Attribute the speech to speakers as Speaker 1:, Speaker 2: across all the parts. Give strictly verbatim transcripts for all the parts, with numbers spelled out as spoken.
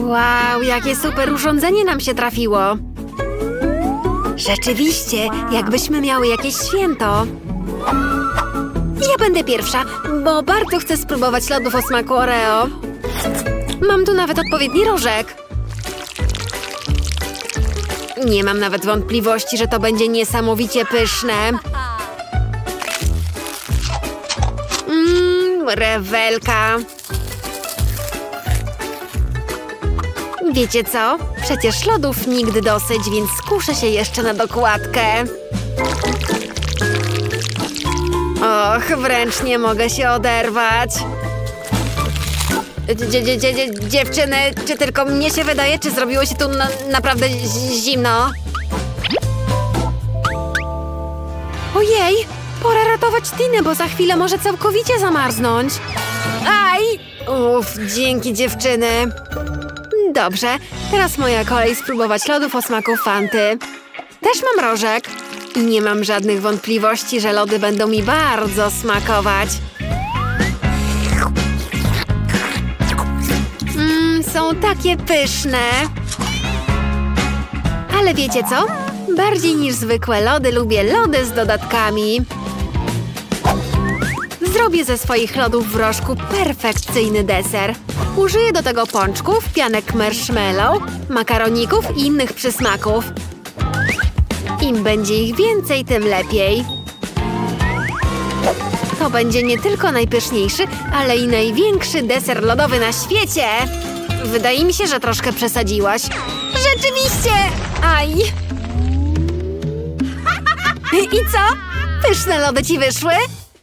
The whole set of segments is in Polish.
Speaker 1: Wow, jakie super urządzenie nam się trafiło. Rzeczywiście, jakbyśmy miały jakieś święto. Ja będę pierwsza, bo bardzo chcę spróbować lodów o smaku Oreo. Mam tu nawet odpowiedni rożek. Nie mam nawet wątpliwości, że to będzie niesamowicie pyszne. Mmm, rewelka. Wiecie co? Przecież lodów nigdy dosyć, więc skuszę się jeszcze na dokładkę. Och, wręcz nie mogę się oderwać. Dzie dzie dzie dziewczyny, czy tylko mnie się wydaje, czy zrobiło się tu na naprawdę zimno? Ojej, pora ratować Tinę, bo za chwilę może całkowicie zamarznąć. Aj! Uff, dzięki dziewczyny. Dobrze, teraz moja kolej spróbować lodów o smaku Fanty. Też mam rożek i nie mam żadnych wątpliwości, że lody będą mi bardzo smakować. Mmm, są takie pyszne. Ale wiecie co? Bardziej niż zwykłe lody lubię lody z dodatkami. Zrobię ze swoich lodów w rożku perfekcyjny deser. Użyję do tego pączków, pianek marshmallow, makaroników i innych przysmaków. Im będzie ich więcej, tym lepiej. To będzie nie tylko najpyszniejszy, ale i największy deser lodowy na świecie. Wydaje mi się, że troszkę przesadziłaś. Rzeczywiście! Aj! I co? Pyszne lody ci wyszły?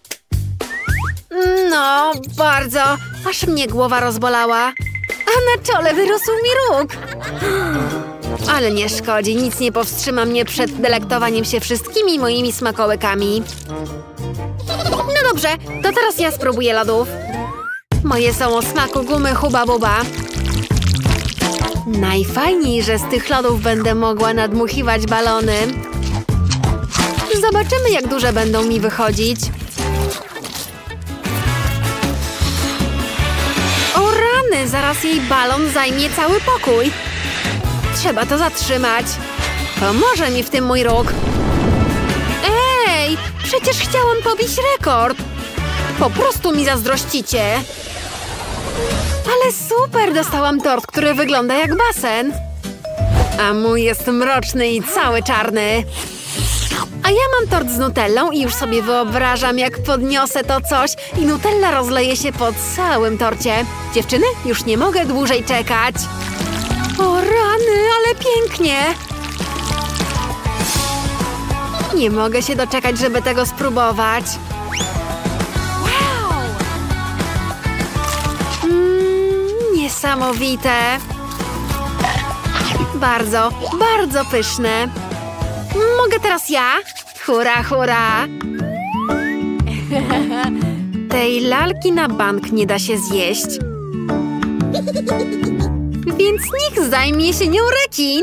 Speaker 1: No, bardzo. Aż mnie głowa rozbolała. A na czole wyrósł mi róg. Ale nie szkodzi, nic nie powstrzyma mnie przed delektowaniem się wszystkimi moimi smakołykami. No dobrze, to teraz ja spróbuję lodów. Moje są o smaku gumy Huba Buba. Najfajniej, że z tych lodów będę mogła nadmuchiwać balony. Zobaczymy, jak duże będą mi wychodzić. O rany, zaraz jej balon zajmie cały pokój. Trzeba to zatrzymać. Pomoże mi w tym mój róg. Ej, przecież chciałam pobić rekord. Po prostu mi zazdrościcie. Ale super, dostałam tort, który wygląda jak basen. A mój jest mroczny i cały czarny. A ja mam tort z nutellą i już sobie wyobrażam, jak podniosę to coś i nutella rozleje się po całym torcie. Dziewczyny, już nie mogę dłużej czekać. O rany, ale pięknie! Nie mogę się doczekać, żeby tego spróbować. Wow! Mm, niesamowite! Bardzo, bardzo pyszne. Mogę teraz ja? Hurra, hurra! Tej lalki na bank nie da się zjeść. Więc niech zajmie się nią rekin.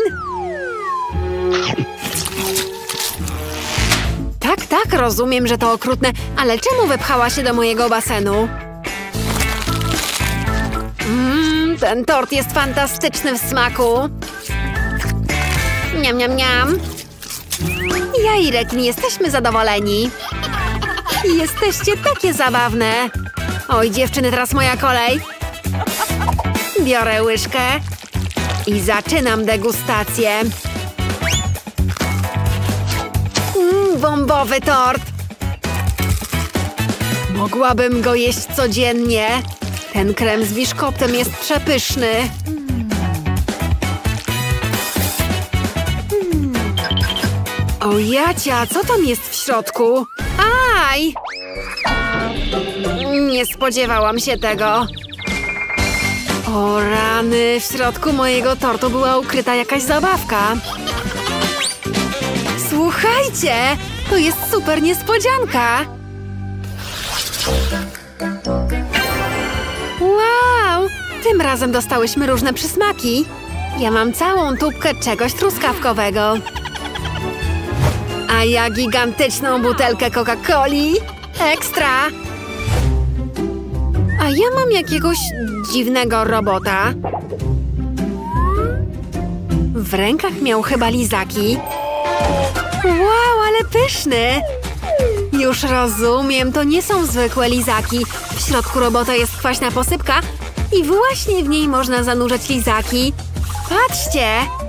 Speaker 1: Tak, tak, rozumiem, że to okrutne, ale czemu wepchała się do mojego basenu? Mmm, ten tort jest fantastyczny w smaku. Niam, niam, niam. Ja i rekin jesteśmy zadowoleni. Jesteście takie zabawne. Oj, dziewczyny, teraz moja kolej. Biorę łyżkę i zaczynam degustację. Mm, bombowy tort. Mogłabym go jeść codziennie. Ten krem z biszkoptem jest przepyszny. O jacia, co tam jest w środku? Aj! Nie spodziewałam się tego. O rany, w środku mojego tortu była ukryta jakaś zabawka. Słuchajcie, to jest super niespodzianka. Wow, tym razem dostałyśmy różne przysmaki. Ja mam całą tubkę czegoś truskawkowego. A ja gigantyczną butelkę Coca-Coli. Ekstra! A ja mam jakiegoś dziwnego robota. W rękach miał chyba lizaki. Wow, ale pyszny! Już rozumiem, to nie są zwykłe lizaki. W środku robota jest kwaśna posypka i właśnie w niej można zanurzać lizaki. Patrzcie!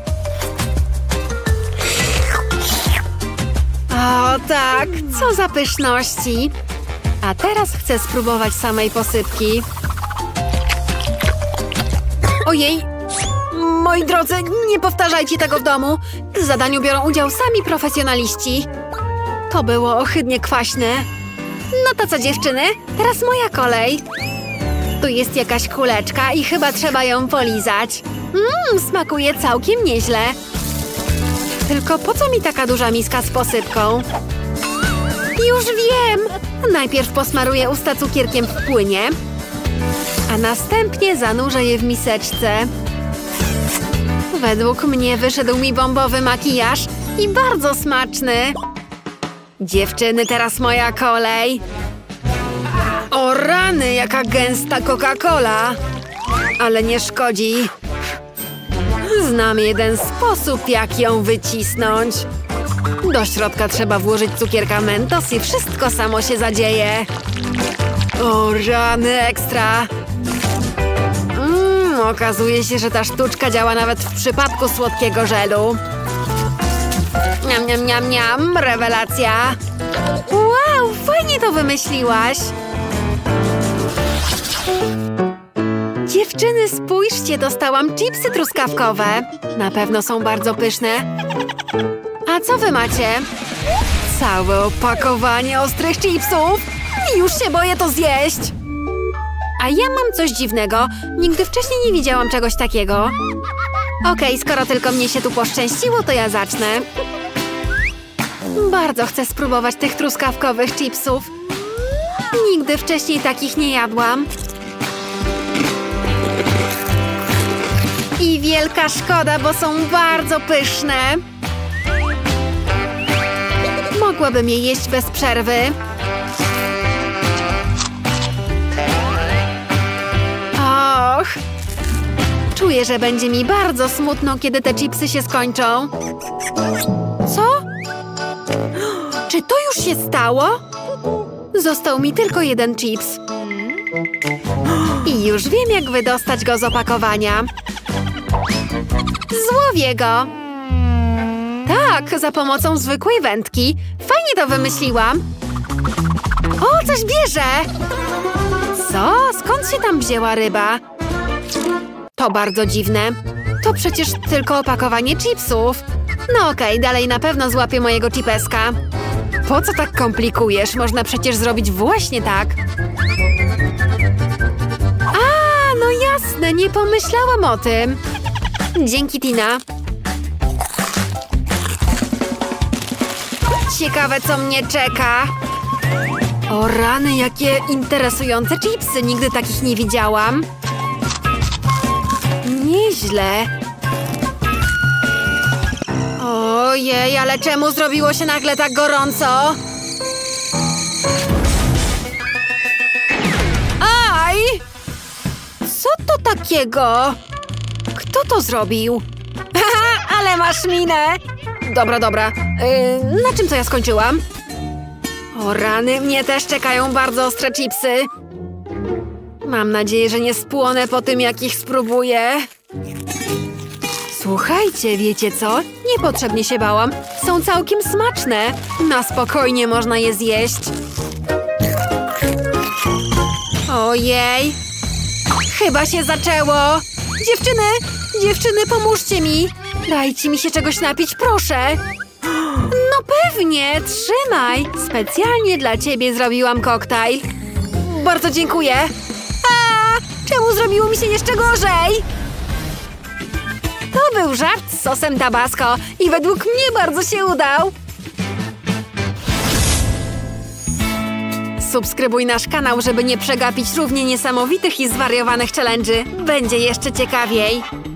Speaker 1: O tak, co za pyszności! A teraz chcę spróbować samej posypki. Ojej! Moi drodzy, nie powtarzajcie tego w domu. W zadaniu biorą udział sami profesjonaliści. To było ohydnie kwaśne. No to co, dziewczyny? Teraz moja kolej. Tu jest jakaś kuleczka i chyba trzeba ją polizać. Mmm, smakuje całkiem nieźle. Tylko po co mi taka duża miska z posypką? Już wiem! Najpierw posmaruję usta cukierkiem w płynie, a następnie zanurzę je w miseczce. Według mnie wyszedł mi bombowy makijaż i bardzo smaczny. Dziewczyny, teraz moja kolej. O rany, jaka gęsta Coca-Cola! Ale nie szkodzi. Znam jeden sposób, jak ją wycisnąć. Do środka trzeba włożyć cukierka Mentos i wszystko samo się zadzieje. O rany, ekstra! Mmm, okazuje się, że ta sztuczka działa nawet w przypadku słodkiego żelu. Niam, niam, niam, niam, rewelacja! Wow, fajnie to wymyśliłaś! Dziewczyny, spójrzcie, dostałam chipsy truskawkowe. Na pewno są bardzo pyszne. A co wy macie? Całe opakowanie ostrych chipsów? Już się boję to zjeść! A ja mam coś dziwnego. Nigdy wcześniej nie widziałam czegoś takiego. Okej, okay, skoro tylko mnie się tu poszczęściło, to ja zacznę. Bardzo chcę spróbować tych truskawkowych chipsów. Nigdy wcześniej takich nie jadłam. I wielka szkoda, bo są bardzo pyszne. Mogłabym je jeść bez przerwy. Och! Czuję, że będzie mi bardzo smutno, kiedy te chipsy się skończą. Co? Czy to już się stało? Został mi tylko jeden chips. I już wiem, jak wydostać go z opakowania. Złowię go! Tak, za pomocą zwykłej wędki. Fajnie to wymyśliłam. O, coś bierze! Co? Skąd się tam wzięła ryba? To bardzo dziwne. To przecież tylko opakowanie chipsów. No okej, okay, dalej na pewno złapię mojego chipeska. Po co tak komplikujesz? Można przecież zrobić właśnie tak. A, no jasne, nie pomyślałam o tym. Dzięki, Tina. Ciekawe, co mnie czeka. O rany, jakie interesujące chipsy. Nigdy takich nie widziałam. Nieźle. Ojej, ale czemu zrobiło się nagle tak gorąco? Aj! Co to takiego? Kto to zrobił? Haha, ale masz minę! Dobra, dobra. Yy, na czym to ja skończyłam? O rany, mnie też czekają bardzo ostre chipsy. Mam nadzieję, że nie spłonę po tym, jak ich spróbuję. Słuchajcie, wiecie co? Niepotrzebnie się bałam. Są całkiem smaczne. Na spokojnie można je zjeść. Ojej. Chyba się zaczęło. Dziewczyny, dziewczyny, pomóżcie mi. Dajcie mi się czegoś napić, proszę. No pewnie, trzymaj. Specjalnie dla ciebie zrobiłam koktajl. Bardzo dziękuję. A, czemu zrobiło mi się jeszcze gorzej? To był żart z sosem tabasco i według mnie bardzo się udał. Subskrybuj nasz kanał, żeby nie przegapić równie niesamowitych i zwariowanych challenge'y. Będzie jeszcze ciekawiej.